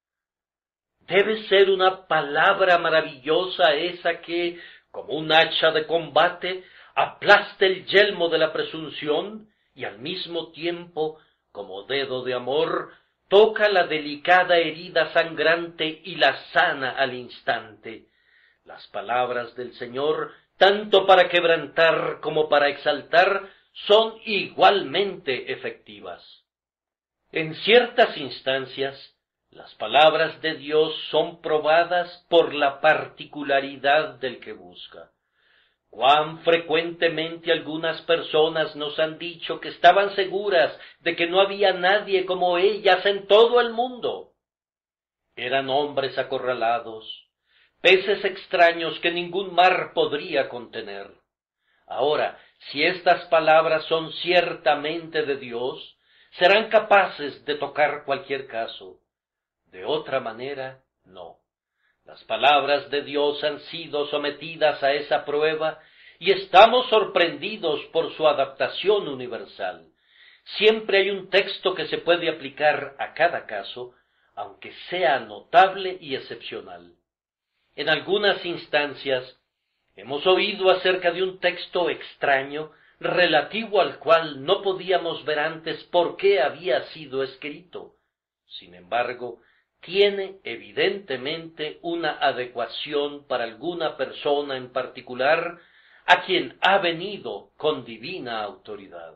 Debe ser una palabra maravillosa esa que, como un hacha de combate, aplasta el yelmo de la presunción y al mismo tiempo, como dedo de amor, toca la delicada herida sangrante y la sana al instante. Las palabras del Señor, tanto para quebrantar como para exaltar, son igualmente efectivas. En ciertas instancias, las palabras de Dios son probadas por la particularidad del que busca. Cuán frecuentemente algunas personas nos han dicho que estaban seguras de que no había nadie como ellas en todo el mundo. Eran hombres acorralados, peces extraños que ningún mar podría contener. Ahora, si estas palabras son ciertamente de Dios, serán capaces de tocar cualquier caso. De otra manera, no. Las palabras de Dios han sido sometidas a esa prueba y estamos sorprendidos por su adaptación universal. Siempre hay un texto que se puede aplicar a cada caso, aunque sea notable y excepcional. En algunas instancias, hemos oído acerca de un texto extraño, relativo al cual no podíamos ver antes por qué había sido escrito. Sin embargo, tiene evidentemente una adecuación para alguna persona en particular a quien ha venido con divina autoridad.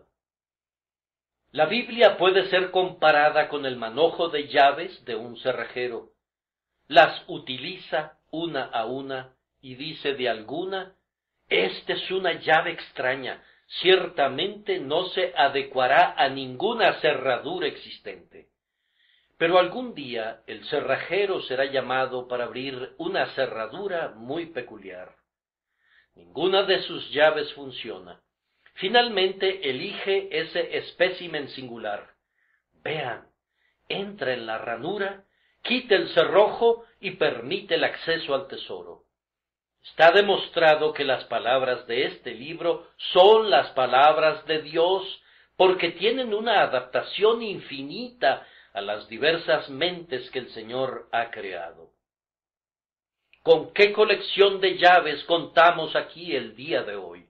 La Biblia puede ser comparada con el manojo de llaves de un cerrajero. Las utiliza una a una y dice de alguna: «Esta es una llave extraña, ciertamente no se adecuará a ninguna cerradura existente». Pero algún día el cerrajero será llamado para abrir una cerradura muy peculiar. Ninguna de sus llaves funciona. Finalmente elige ese espécimen singular. Vean, entra en la ranura, quita el cerrojo y permite el acceso al tesoro. Está demostrado que las palabras de este libro son las palabras de Dios, porque tienen una adaptación infinita a las diversas mentes que el Señor ha creado. ¿Con qué colección de llaves contamos aquí el día de hoy?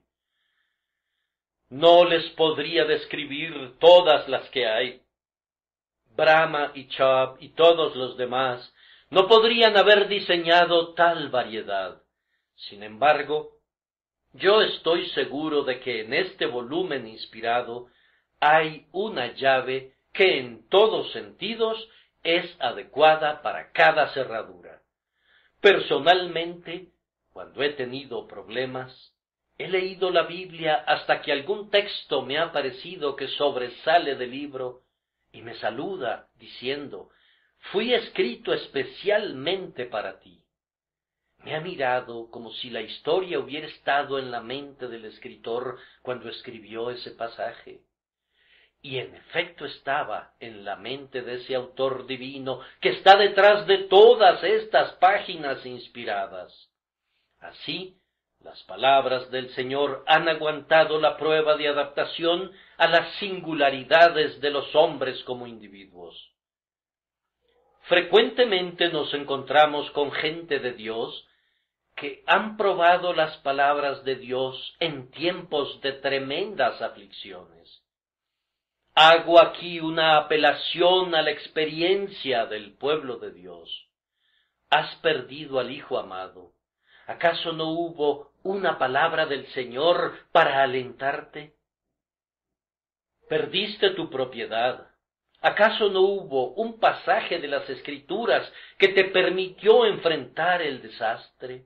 No les podría describir todas las que hay. Brahma y Chubb y todos los demás no podrían haber diseñado tal variedad. Sin embargo, yo estoy seguro de que en este volumen inspirado hay una llave que en todos sentidos es adecuada para cada cerradura. Personalmente, cuando he tenido problemas, he leído la Biblia hasta que algún texto me ha parecido que sobresale del libro y me saluda diciendo: «Fui escrito especialmente para ti». Me ha mirado como si la historia hubiera estado en la mente del escritor cuando escribió ese pasaje. Y en efecto estaba en la mente de ese autor divino que está detrás de todas estas páginas inspiradas. Así, las palabras del Señor han aguantado la prueba de adaptación a las singularidades de los hombres como individuos. Frecuentemente nos encontramos con gente de Dios que han probado las palabras de Dios en tiempos de tremendas aflicciones. Hago aquí una apelación a la experiencia del pueblo de Dios. Has perdido al Hijo amado. ¿Acaso no hubo una palabra del Señor para alentarte? ¿Perdiste tu propiedad? ¿Acaso no hubo un pasaje de las Escrituras que te permitió enfrentar el desastre?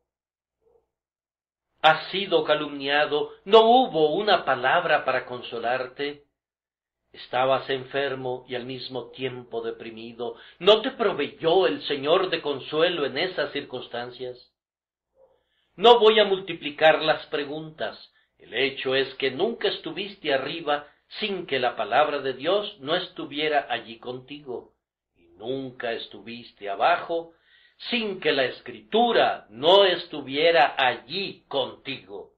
¿Has sido calumniado? ¿No hubo una palabra para consolarte? ¿Estabas enfermo y al mismo tiempo deprimido? ¿No te proveyó el Señor de consuelo en esas circunstancias? No voy a multiplicar las preguntas. El hecho es que nunca estuviste arriba sin que la palabra de Dios no estuviera allí contigo. Y nunca estuviste abajo sin que la Escritura no estuviera allí contigo.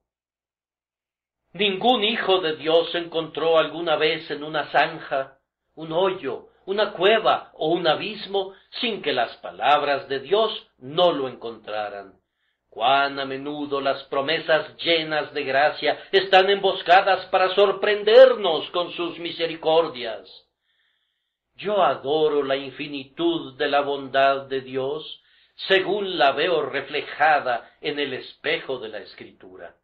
Ningún hijo de Dios se encontró alguna vez en una zanja, un hoyo, una cueva o un abismo sin que las palabras de Dios no lo encontraran. Cuán a menudo las promesas llenas de gracia están emboscadas para sorprendernos con sus misericordias. Yo adoro la infinitud de la bondad de Dios, según la veo reflejada en el espejo de la Escritura.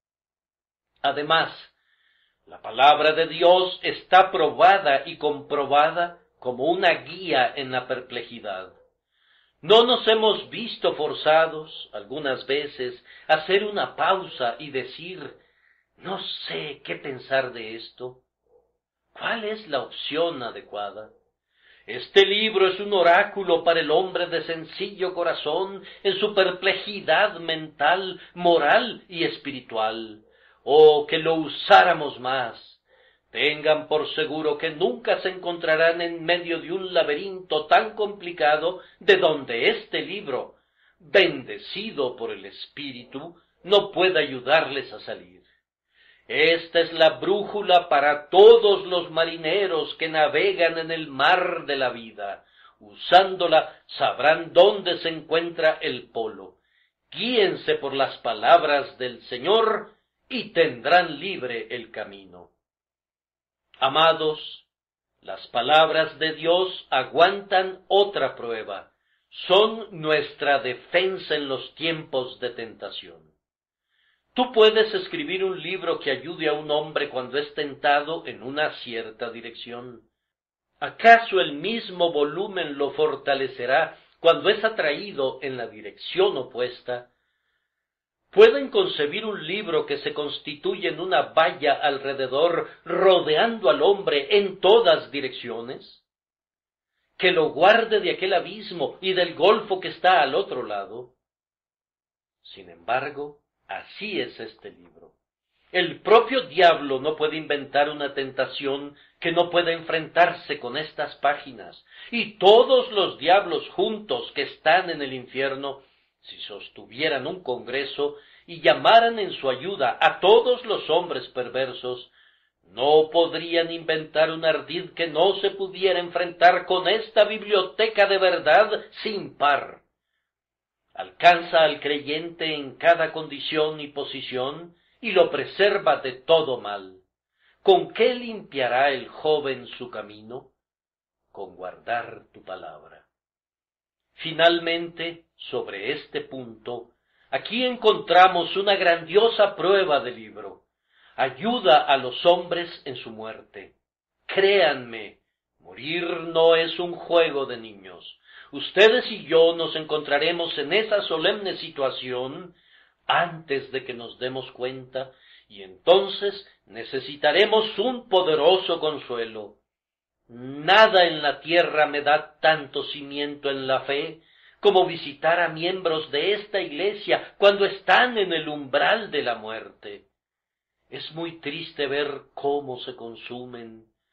Además, la palabra de Dios está probada y comprobada como una guía en la perplejidad. ¿No nos hemos visto forzados, algunas veces, a hacer una pausa y decir, no sé qué pensar de esto? ¿Cuál es la opción adecuada? Este libro es un oráculo para el hombre de sencillo corazón en su perplejidad mental, moral y espiritual. Oh, que lo usáramos más. Tengan por seguro que nunca se encontrarán en medio de un laberinto tan complicado de donde este libro, bendecido por el Espíritu, no puede ayudarles a salir. Esta es la brújula para todos los marineros que navegan en el mar de la vida. Usándola sabrán dónde se encuentra el polo. Guíense por las palabras del Señor y tendrán libre el camino. Amados, las palabras de Dios aguantan otra prueba. Son nuestra defensa en los tiempos de tentación. Tú puedes escribir un libro que ayude a un hombre cuando es tentado en una cierta dirección. ¿Acaso el mismo volumen lo fortalecerá cuando es atraído en la dirección opuesta? ¿Pueden concebir un libro que se constituye en una valla alrededor, rodeando al hombre en todas direcciones? ¿Que lo guarde de aquel abismo y del golfo que está al otro lado? Sin embargo, así es este libro. El propio diablo no puede inventar una tentación que no pueda enfrentarse con estas páginas, y todos los diablos juntos que están en el infierno, si sostuvieran un congreso y llamaran en su ayuda a todos los hombres perversos, no podrían inventar un ardid que no se pudiera enfrentar con esta biblioteca de verdad sin par. Alcanza al creyente en cada condición y posición y lo preserva de todo mal. ¿Con qué limpiará el joven su camino? Con guardar tu palabra. Finalmente, sobre este punto, aquí encontramos una grandiosa prueba del libro. Ayuda a los hombres en su muerte. Créanme, morir no es un juego de niños. Ustedes y yo nos encontraremos en esa solemne situación antes de que nos demos cuenta, y entonces necesitaremos un poderoso consuelo. Nada en la tierra me da tanto cimiento en la fe como visitar a miembros de esta iglesia cuando están en el umbral de la muerte. Es muy triste ver cómo se consumen,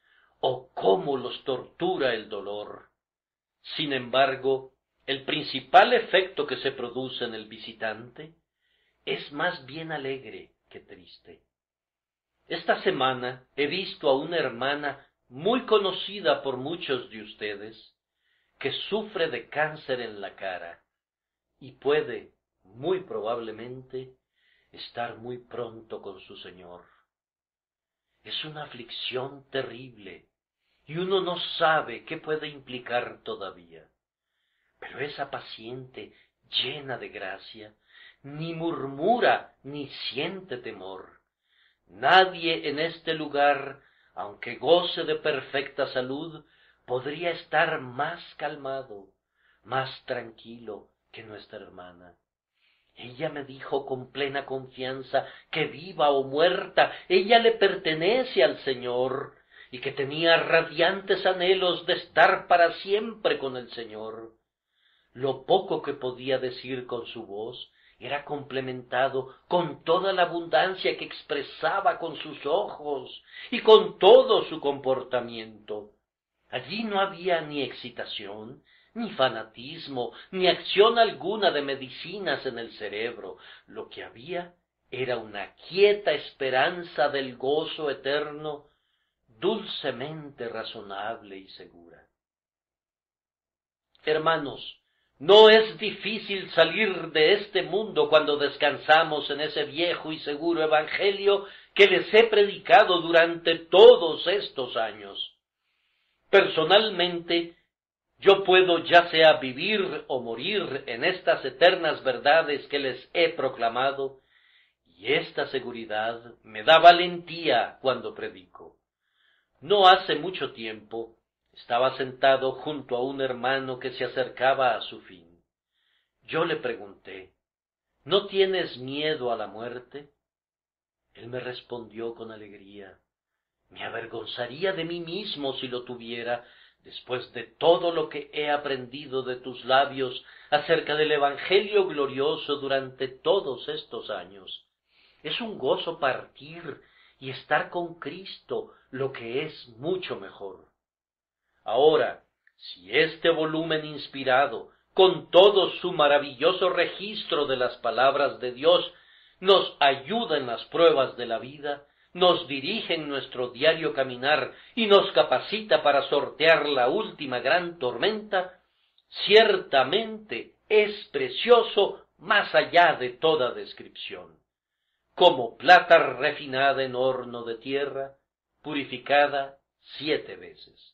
oh cómo los tortura el dolor. Sin embargo, el principal efecto que se produce en el visitante es más bien alegre que triste. Esta semana he visto a una hermana muy conocida por muchos de ustedes, que sufre de cáncer en la cara y puede, muy probablemente, estar muy pronto con su Señor. Es una aflicción terrible y uno no sabe qué puede implicar todavía. Pero esa paciente, llena de gracia, ni murmura ni siente temor. Nadie en este lugar, aunque goce de perfecta salud, podría estar más calmado, más tranquilo que nuestra hermana. Ella me dijo con plena confianza que viva o muerta, ella le pertenece al Señor, y que tenía radiantes anhelos de estar para siempre con el Señor. Lo poco que podía decir con su voz era complementado con toda la abundancia que expresaba con sus ojos y con todo su comportamiento. Allí no había ni excitación, ni fanatismo, ni acción alguna de medicinas en el cerebro. Lo que había era una quieta esperanza del gozo eterno, dulcemente razonable y segura. Hermanos, no es difícil salir de este mundo cuando descansamos en ese viejo y seguro evangelio que les he predicado durante todos estos años. Personalmente, yo puedo ya sea vivir o morir en estas eternas verdades que les he proclamado, y esta seguridad me da valentía cuando predico. No hace mucho tiempo estaba sentado junto a un hermano que se acercaba a su fin. Yo le pregunté, ¿no tienes miedo a la muerte? Él me respondió con alegría, me avergonzaría de mí mismo si lo tuviera, después de todo lo que he aprendido de tus labios acerca del Evangelio glorioso durante todos estos años. Es un gozo partir y estar con Cristo, lo que es mucho mejor. Ahora, si este volumen inspirado, con todo su maravilloso registro de las palabras de Dios, nos ayuda en las pruebas de la vida, nos dirige en nuestro diario caminar y nos capacita para sortear la última gran tormenta, ciertamente es precioso más allá de toda descripción. Como plata refinada en horno de tierra, purificada siete veces.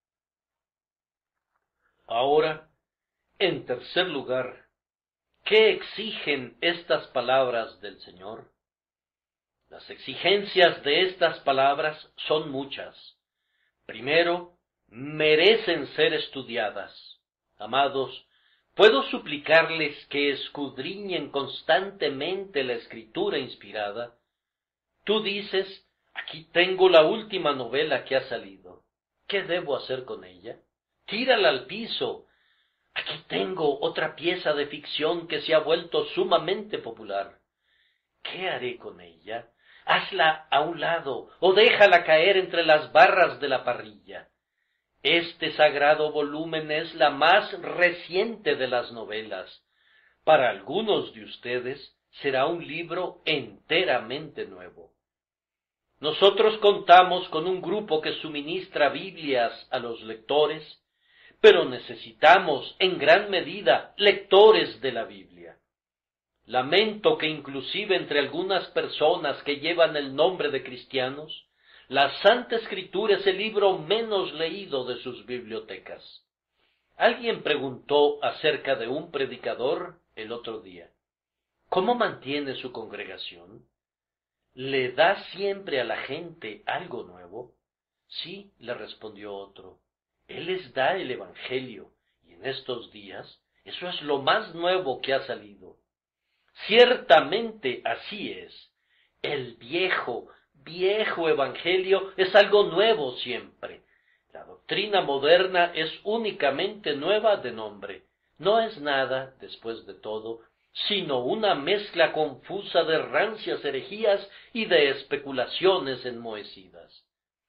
Ahora, en tercer lugar, ¿qué exigen estas palabras del Señor? Las exigencias de estas palabras son muchas. Primero, merecen ser estudiadas. Amados, ¿puedo suplicarles que escudriñen constantemente la Escritura inspirada? Tú dices, aquí tengo la última novela que ha salido. ¿Qué debo hacer con ella? Tírala al piso. Aquí tengo otra pieza de ficción que se ha vuelto sumamente popular. ¿Qué haré con ella? Hazla a un lado o déjala caer entre las barras de la parrilla. Este sagrado volumen es la más reciente de las novelas. Para algunos de ustedes será un libro enteramente nuevo. Nosotros contamos con un grupo que suministra Biblias a los lectores, pero necesitamos en gran medida lectores de la Biblia. Lamento que inclusive entre algunas personas que llevan el nombre de cristianos, la Santa Escritura es el libro menos leído de sus bibliotecas. Alguien preguntó acerca de un predicador el otro día, ¿cómo mantiene su congregación? ¿Le da siempre a la gente algo nuevo? Sí, le respondió otro, él les da el Evangelio, y en estos días eso es lo más nuevo que ha salido. Ciertamente así es. El viejo, viejo Evangelio es algo nuevo siempre. La doctrina moderna es únicamente nueva de nombre. No es nada, después de todo, sino una mezcla confusa de rancias herejías y de especulaciones enmohecidas.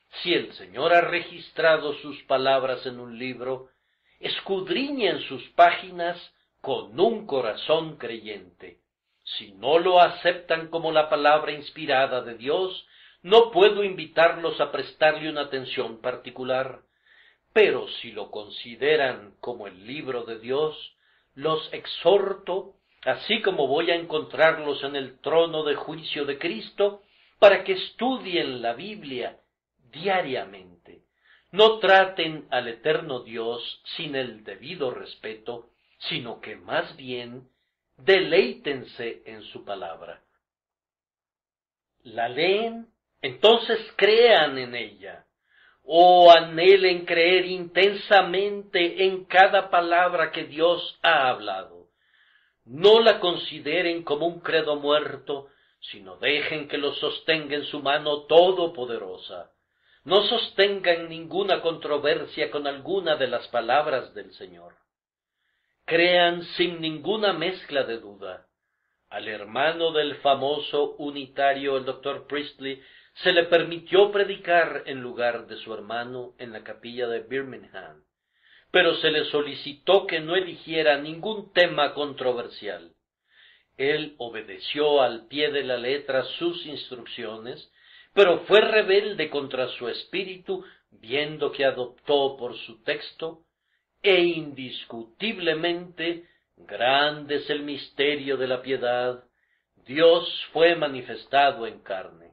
Si el Señor ha registrado sus palabras en un libro, escudriñen sus páginas con un corazón creyente. Si no lo aceptan como la palabra inspirada de Dios, no puedo invitarlos a prestarle una atención particular. Pero si lo consideran como el libro de Dios, los exhorto, así como voy a encontrarlos en el trono de juicio de Cristo, para que estudien la Biblia diariamente. No traten al eterno Dios sin el debido respeto, sino que más bien deleítense en su palabra. ¿La leen? Entonces crean en ella. O anhelen creer intensamente en cada palabra que Dios ha hablado. No la consideren como un credo muerto, sino dejen que lo sostenga en su mano todopoderosa. No sostengan ninguna controversia con alguna de las palabras del Señor. Crean sin ninguna mezcla de duda. Al hermano del famoso unitario, el doctor Priestley, se le permitió predicar en lugar de su hermano en la capilla de Birmingham, pero se le solicitó que no eligiera ningún tema controversial. Él obedeció al pie de la letra sus instrucciones, pero fue rebelde contra su espíritu, viendo que adoptó por su texto, e indiscutiblemente grande es el misterio de la piedad, Dios fue manifestado en carne.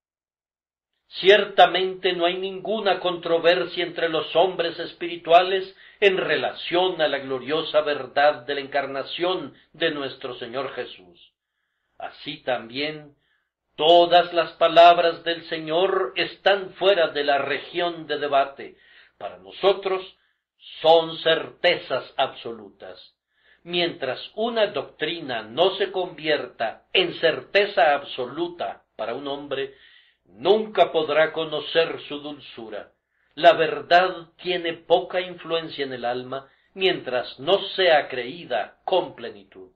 Ciertamente no hay ninguna controversia entre los hombres espirituales en relación a la gloriosa verdad de la encarnación de nuestro Señor Jesús. Así también, todas las palabras del Señor están fuera de la región de debate. Para nosotros son certezas absolutas. Mientras una doctrina no se convierta en certeza absoluta para un hombre, nunca podrá conocer su dulzura. La verdad tiene poca influencia en el alma mientras no sea creída con plenitud.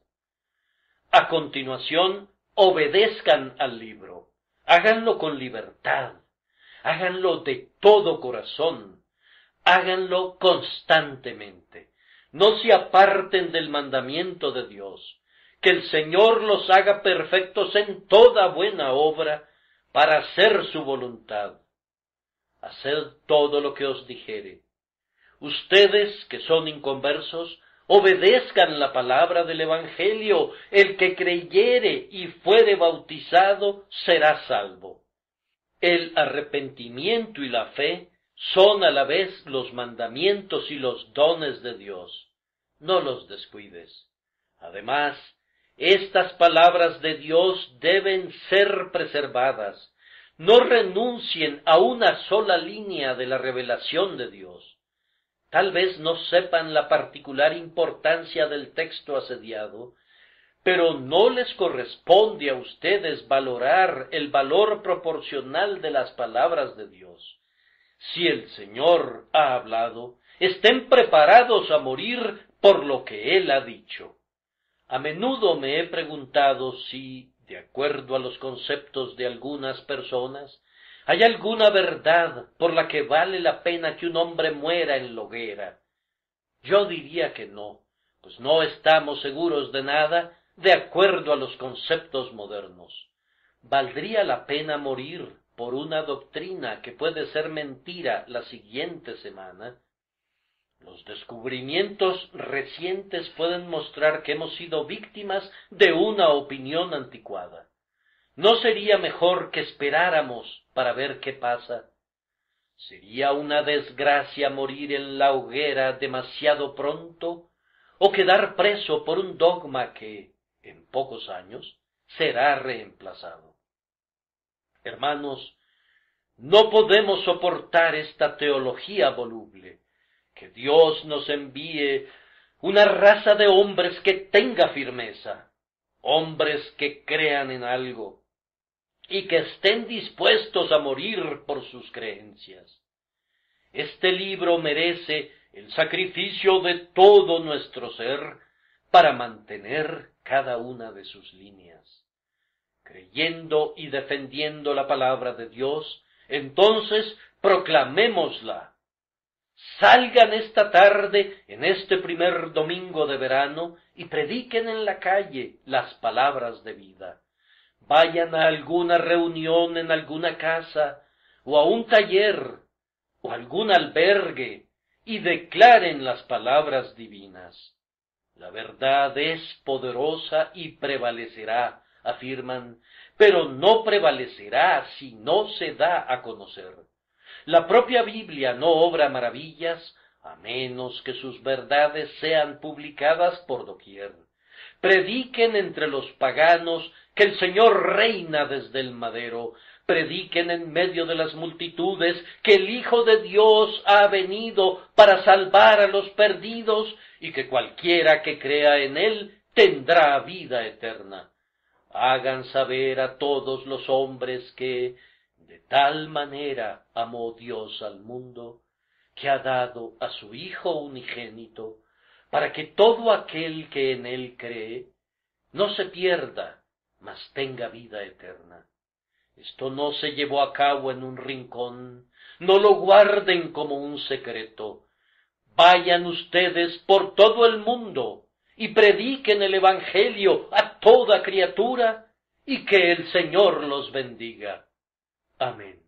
A continuación, obedezcan al libro. Háganlo con libertad. Háganlo de todo corazón. Háganlo constantemente. No se aparten del mandamiento de Dios. Que el Señor los haga perfectos en toda buena obra, para hacer su voluntad. Haced todo lo que os dijere. Ustedes, que son inconversos, obedezcan la palabra del Evangelio. El que creyere y fuere bautizado será salvo. El arrepentimiento y la fe son a la vez los mandamientos y los dones de Dios. No los descuides. Además, estas palabras de Dios deben ser preservadas. No renuncien a una sola línea de la revelación de Dios. Tal vez no sepan la particular importancia del texto asediado, pero no les corresponde a ustedes valorar el valor proporcional de las palabras de Dios. Si el Señor ha hablado, estén preparados a morir por lo que Él ha dicho. A menudo me he preguntado si, de acuerdo a los conceptos de algunas personas, hay alguna verdad por la que vale la pena que un hombre muera en la hoguera. Yo diría que no, pues no estamos seguros de nada de acuerdo a los conceptos modernos. ¿Valdría la pena morir por una doctrina que puede ser mentira la siguiente semana? Los descubrimientos recientes pueden mostrar que hemos sido víctimas de una opinión anticuada. ¿No sería mejor que esperáramos para ver qué pasa? ¿Sería una desgracia morir en la hoguera demasiado pronto o quedar preso por un dogma que, en pocos años, será reemplazado? Hermanos, no podemos soportar esta teología voluble. Que Dios nos envíe una raza de hombres que tenga firmeza, hombres que crean en algo y que estén dispuestos a morir por sus creencias. Este libro merece el sacrificio de todo nuestro ser para mantener cada una de sus líneas. Creyendo y defendiendo la palabra de Dios, entonces proclamémosla. Salgan esta tarde, en este primer domingo de verano, y prediquen en la calle las palabras de vida. Vayan a alguna reunión en alguna casa, o a un taller, o algún albergue, y declaren las palabras divinas. La verdad es poderosa y prevalecerá, afirman, pero no prevalecerá si no se da a conocer. La propia Biblia no obra maravillas, a menos que sus verdades sean publicadas por doquier. Prediquen entre los paganos que el Señor reina desde el madero. Prediquen en medio de las multitudes que el Hijo de Dios ha venido para salvar a los perdidos y que cualquiera que crea en Él tendrá vida eterna. Hagan saber a todos los hombres que de tal manera amó Dios al mundo, que ha dado a su Hijo unigénito, para que todo aquel que en Él cree no se pierda, mas tenga vida eterna. Esto no se llevó a cabo en un rincón, no lo guarden como un secreto. Vayan ustedes por todo el mundo y prediquen el Evangelio a toda criatura, y que el Señor los bendiga. Amén.